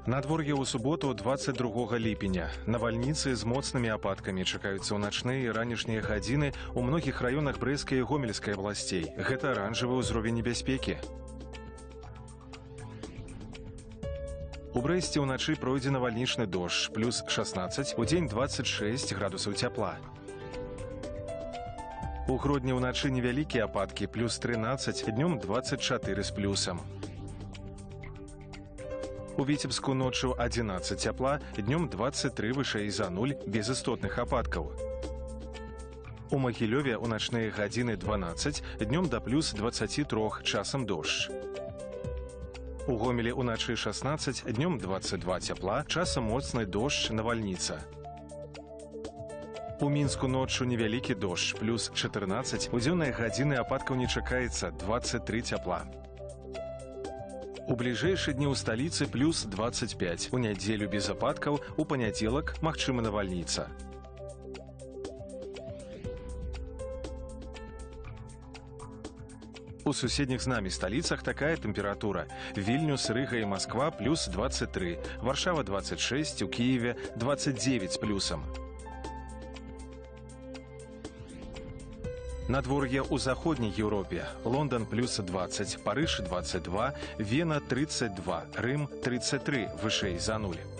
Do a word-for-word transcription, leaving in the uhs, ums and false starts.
Надвор'е ў суботу двадцать другога ліпеня. Навальніцы з моцнымі ападкамі чакаюцца ў начныя і ранішнія гадзіны ў многіх раёнах Брэсцкай і Гомельскай абласцей. Гэта аранжавы ўзровень небяспекі. У Брэсце ўначы пройдзе навальнічны дождж, плюс шаснаццаць, удзень двадцать шесть градусаў цяпла. У Гродні ўначы невялікія ападкі, плюс трынаццаць, днём двадцать чатыры з плюсам. У Віцебску ноччу адзінаццаць цяпла, днём двадцать тры вышэй за нуль, без істотных ападкаў. У Магілёве ў начныя гадзіны дванаццаць, днём да плюс дваццаці трох, часам дождж. У Гомелі ўначы шаснаццаць, днём двадцать два цяпла, часам моцны дождж, навальніца. У Мінску ноччу невялікі дождж, плюс чатырнаццаць, у дзённыя гадзіны ападкаў не чакаецца, двадцать тры цяпла. У бліжэйшыя дні ў сталіцы плюс двадцать пять, у нядзелю без ападкаў, у панядзелак магчыма навальніца. У суседніх з намі сталіцах такая тэмпература. Вільнюс, Рыга і Масква плюс двадцать тры, Варшава двадцать шесть, у Киеве двадцать девять з плюсам. Надвор'е ў заходняй Еўропе. Лондон плюс двадцать, Парыж двадцать два, Вена тридцать два, Рым тридцать три, вышэй за нуль.